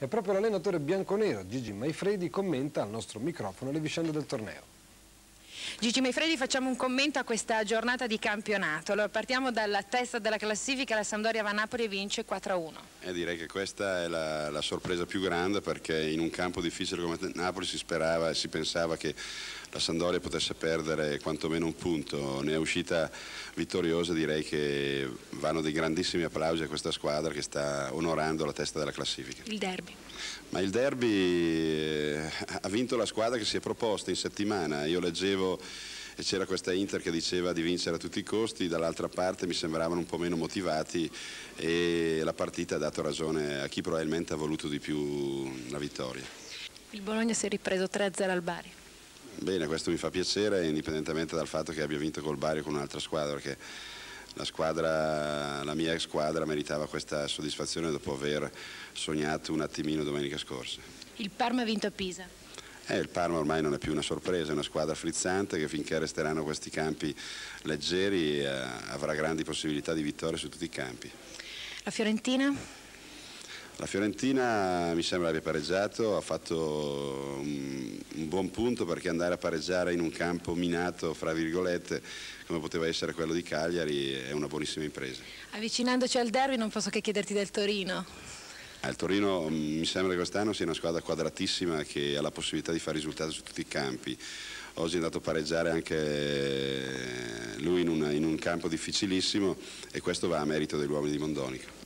E proprio l'allenatore bianconero Gigi Maifredi commenta al nostro microfono le vicende del torneo. Gigi Maifredi, facciamo un commento a questa giornata di campionato. Allora, partiamo dalla testa della classifica, la Sampdoria va a Napoli e vince 4-1. Direi che questa è la sorpresa più grande, perché in un campo difficile come Napoli si sperava e si pensava che la Sampdoria potesse perdere quantomeno un punto. Ne è uscita vittoriosa, direi che vanno dei grandissimi applausi a questa squadra che sta onorando la testa della classifica. Il derby. Ma il derby ha vinto la squadra che si è proposta in settimana. Io leggevo e c'era questa Inter che diceva di vincere a tutti i costi, dall'altra parte mi sembravano un po' meno motivati e la partita ha dato ragione a chi probabilmente ha voluto di più la vittoria. Il Bologna si è ripreso 3-0 al Bari. Bene, questo mi fa piacere, indipendentemente dal fatto che abbia vinto col Bari o con un'altra squadra, perché la mia ex squadra meritava questa soddisfazione dopo aver sognato un attimino domenica scorsa. Il Parma ha vinto a Pisa. Il Parma ormai non è più una sorpresa, è una squadra frizzante che finché resteranno questi campi leggeri avrà grandi possibilità di vittoria su tutti i campi. La Fiorentina? La Fiorentina mi sembra abbia pareggiato, ha fatto un buon punto, perché andare a pareggiare in un campo minato, fra virgolette, come poteva essere quello di Cagliari, è una buonissima impresa. Avvicinandoci al derby non posso che chiederti del Torino. Il Torino mi sembra che quest'anno sia una squadra quadratissima che ha la possibilità di fare risultati su tutti i campi. Oggi è andato a pareggiare anche lui in un campo difficilissimo, e questo va a merito degli uomini di Mondonico.